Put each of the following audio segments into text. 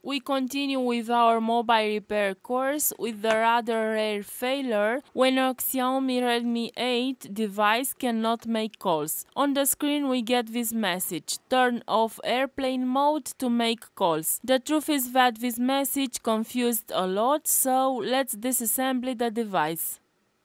We continue with our mobile repair course with the rather rare failure when a Xiaomi Redmi 8 device cannot make calls. On the screen we get this message: turn off airplane mode to make calls. The truth is that this message confused a lot, so let's disassemble the device.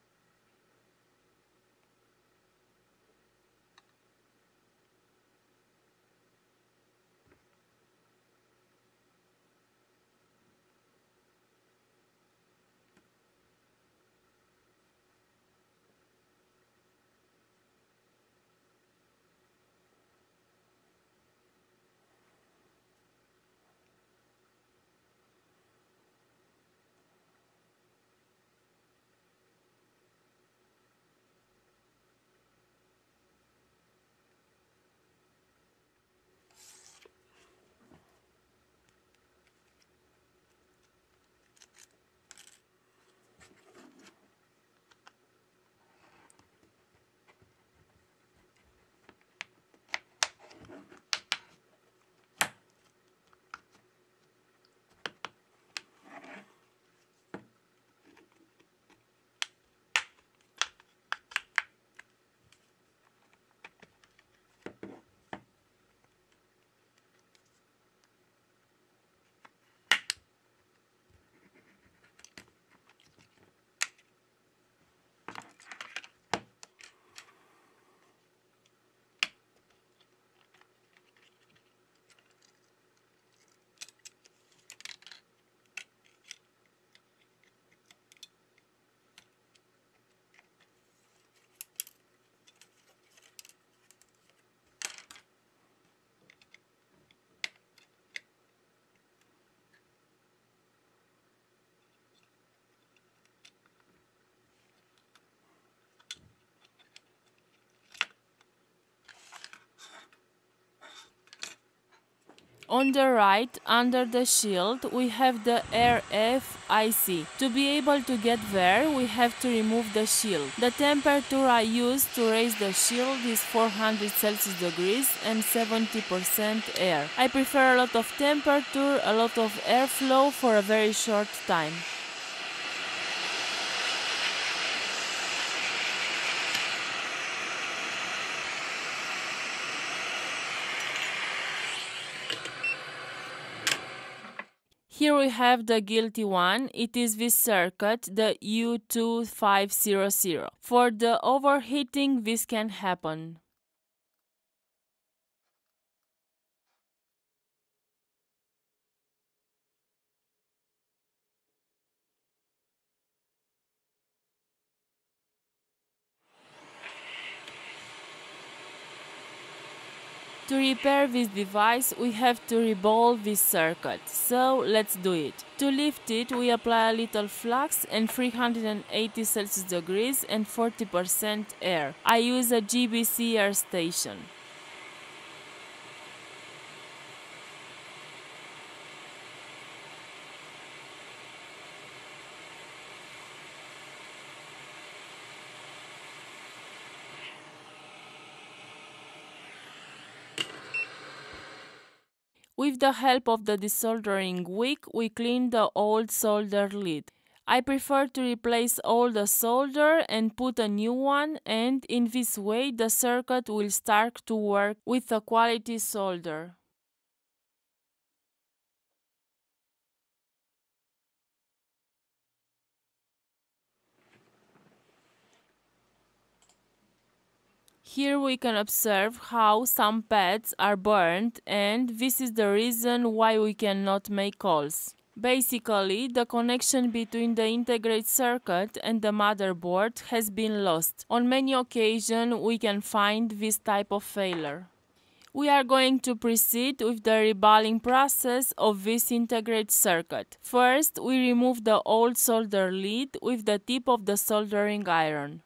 On the right, under the shield, we have the RF IC. To be able to get there, we have to remove the shield. The temperature I use to raise the shield is 400 Celsius degrees and 70% air. I prefer a lot of temperature, a lot of airflow for a very short time. Here we have the guilty one. It is this circuit, the U2500. For the overheating, this can happen. To repair this device, we have to revolve this circuit, so let's do it. To lift it, we apply a little flux and 380 Celsius degrees and 40% air. I use a GBC air station. With the help of the desoldering wick, we clean the old solder lead. I prefer to replace all the solder and put a new one, and in this way the circuit will start to work with a quality solder. Here we can observe how some pads are burned, and this is the reason why we cannot make calls. Basically, the connection between the integrated circuit and the motherboard has been lost. On many occasions we can find this type of failure. We are going to proceed with the reballing process of this integrated circuit. First, we remove the old solder lead with the tip of the soldering iron.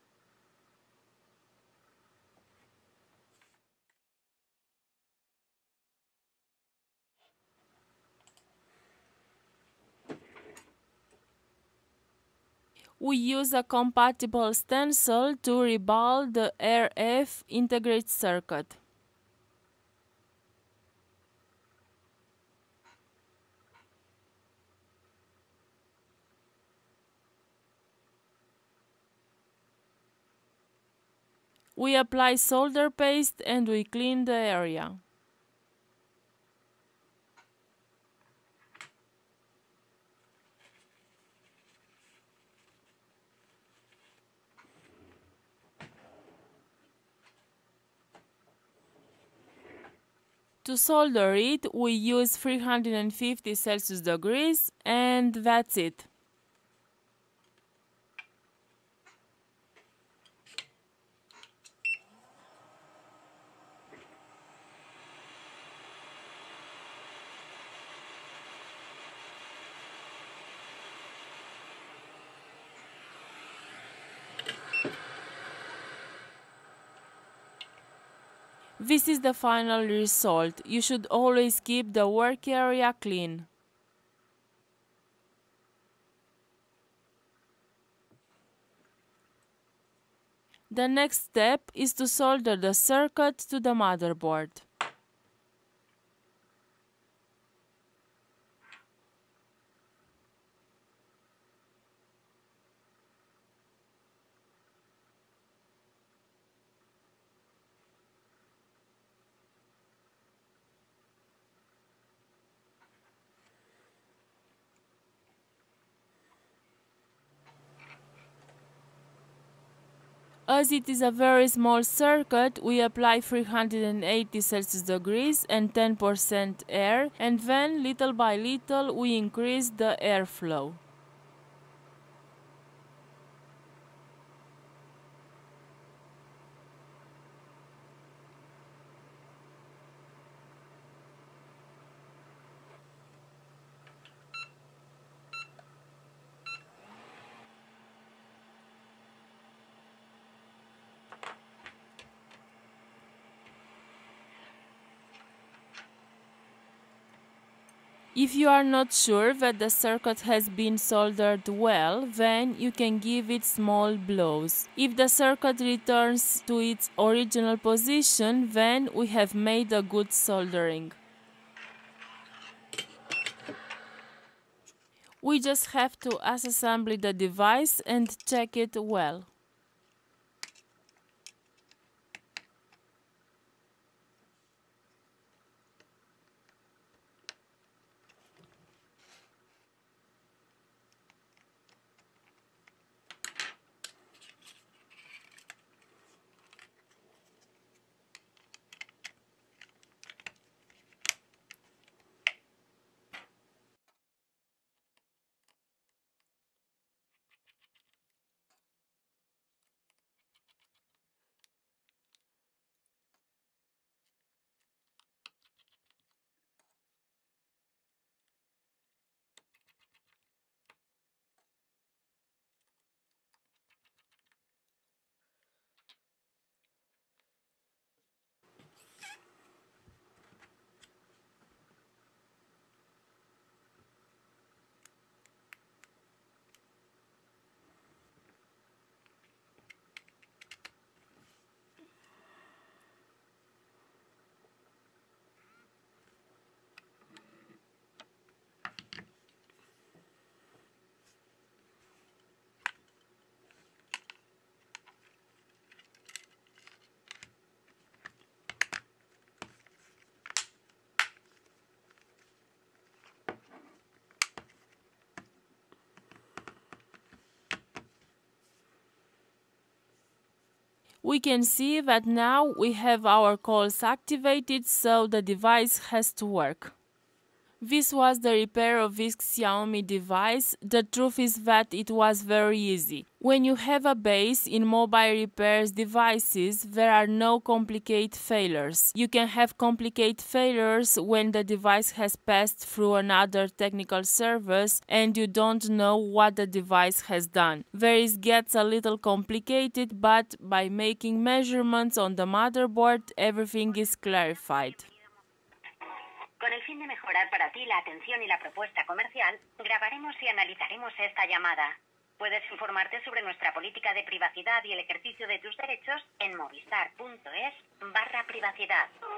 We use a compatible stencil to reball the RF integrated circuit. We apply solder paste and we clean the area. To solder it, we use 350 Celsius degrees, and that's it. This is the final result. You should always keep the work area clean. The next step is to solder the circuit to the motherboard. As it is a very small circuit, we apply 380 Celsius degrees and 10% air, and then little by little we increase the airflow. If you are not sure that the circuit has been soldered well, then you can give it small blows. If the circuit returns to its original position, then we have made a good soldering. We just have to disassemble the device and check it well. We can see that now we have our calls activated, so the device has to work. This was the repair of this Xiaomi device. The truth is that it was very easy. When you have a base in mobile repairs devices, there are no complicated failures. You can have complicated failures when the device has passed through another technical service and you don't know what the device has done. There it gets a little complicated, but by making measurements on the motherboard, everything is clarified. Con el fin de mejorar para ti la atención y la propuesta comercial, grabaremos y analizaremos esta llamada. Puedes informarte sobre nuestra política de privacidad y el ejercicio de tus derechos en movistar.es/privacidad.